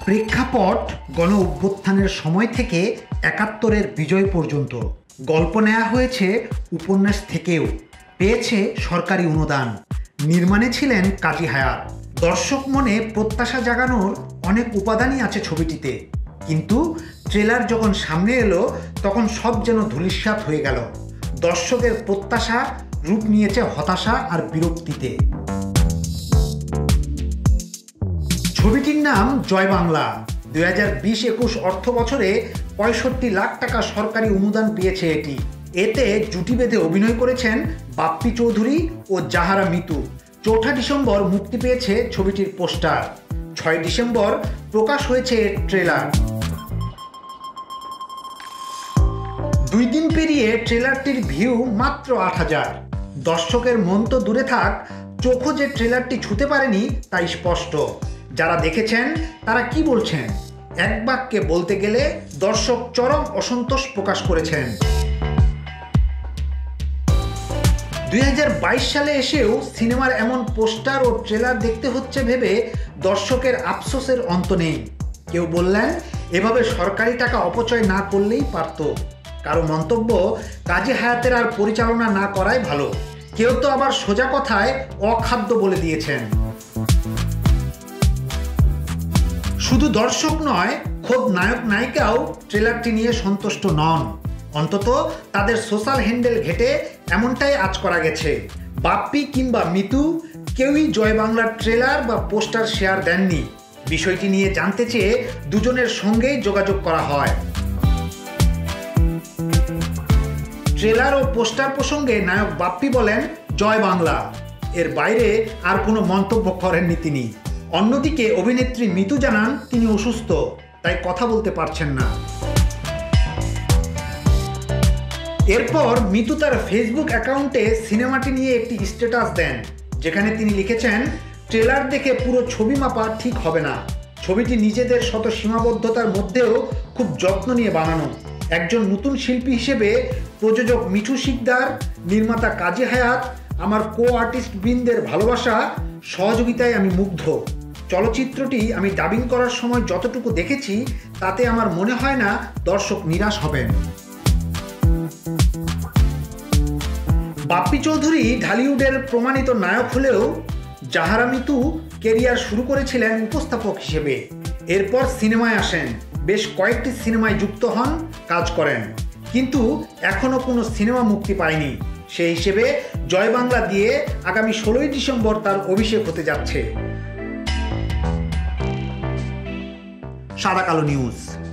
প্রেক্ষাপট গণ অভ্যুত্থানের সময় থেকে ৭১-এর বিজয় পর্যন্ত। গল্প নেওয়া হয়েছে উপন্যাস থেকেও, পেয়েছে সরকারি অনুদান। নির্মাণে ছিলেন কাজী হায়াত। দর্শক মনে প্রত্যাশা জাগানোর অনেক উপাদানই আছে ছবিটিতে, কিন্তু ট্রেলার যখন সামনে এলো তখন সব যেন ধূলিসাৎ হয়ে গেল। দর্শকের প্রত্যাশা রূপ নিয়েছে হতাশা আর বিরক্তিতে। ছবিটির নাম জয় বাংলা। 2020-21 অর্থ বছরে ৬৫ লাখ টাকা সরকারি অনুদান পেয়েছে এটি। এতে জুটি বেঁধে অভিনয় করেছেন বাপ্পি চৌধুরী ও জাহারা মিতু। ৪ ডিসেম্বর মুক্তি পেয়েছে ছবিটির পোস্টার। ৬ ডিসেম্বর প্রকাশ হয়েছে এর ট্রেলার। 2 দিন পেরিয়ে ট্রেলারটির ভিউ মাত্র ৮,০০০। দর্শকের মন তো দূরে থাক, চোখও যে ট্রেলারটি ছুঁতে পারেনি তাই স্পষ্ট। যারা দেখেছেন তারা কি বলছেন? এক বাক্যে বলতে গেলে দর্শক চরম অসন্তোষ প্রকাশ করেছেন। 2022 সালে এসেও সিনেমার এমন পোস্টার ও ট্রেলার দেখতে হচ্ছে ভেবে দর্শকের আফসোসের অন্ত নেই। কেউ বললেন এভাবে সরকারি টাকা অপচয় না করলেই পারত। কারো মন্তব্য কাজী হায়াতের আর পরিচালনা না করাই ভালো। কেউ তো আবার সোজা কথায় অখাদ্য বলে দিয়েছেন। শুধু দর্শক নয়, খোদ নায়ক নায়িকাও ট্রেলারটি নিয়ে সন্তুষ্ট নন। অন্তত তাদের সোশ্যাল হ্যান্ডেল ঘেটে এমনটাই আঁচ করা গেছে। বাপ্পি কিংবা মিতু কেউই জয় বাংলার ট্রেলার বা পোস্টার শেয়ার দেননি। বিষয়টি নিয়ে জানতে চেয়ে দুজনের সঙ্গেই যোগাযোগ করা হয়। ট্রেলার ও পোস্টার প্রসঙ্গে নায়ক বাপ্পি বলেন জয় বাংলা, এর বাইরে আর কোনো মন্তব্য করেননি তিনি। অন্যদিকে অভিনেত্রী মিতু জানান তিনি অসুস্থ, তাই কথা বলতে পারছেন না। এরপর মিতু তার ফেসবুক অ্যাকাউন্টে সিনেমাটি নিয়ে একটি স্ট্যাটাস দেন, যেখানে তিনি লিখেছেন ট্রেলার দেখে পুরো ছবি মাপা ঠিক হবে না। ছবিটি নিজেদের শত সীমাবদ্ধতার মধ্যেও খুব যত্ন নিয়ে বানানো। একজন নতুন শিল্পী হিসেবে প্রযোজক মিঠু শিকদার, নির্মাতা কাজী হায়াত, আমার কো আর্টিস্ট বৃন্দের ভালোবাসা, সহযোগিতায় আমি মুগ্ধ। চলচ্চিত্রটি আমি ডাবিং করার সময় যতটুকু দেখেছি তাতে আমার মনে হয় না দর্শক নিরাশ হবেন। বাপ্পি চৌধুরী ঢালিউডের প্রমাণিত নায়ক হলেও জাহারা মিতু কেরিয়ার শুরু করেছিলেন উপস্থাপক হিসেবে। এরপর সিনেমায় আসেন, বেশ কয়েকটি সিনেমায় যুক্ত হন, কাজ করেন, কিন্তু এখনও কোনো সিনেমা মুক্তি পায়নি। সেই হিসেবে জয় বাংলা দিয়ে আগামী 16 ডিসেম্বর তার অভিষেক হতে যাচ্ছে। সাদাকালো নিউজ।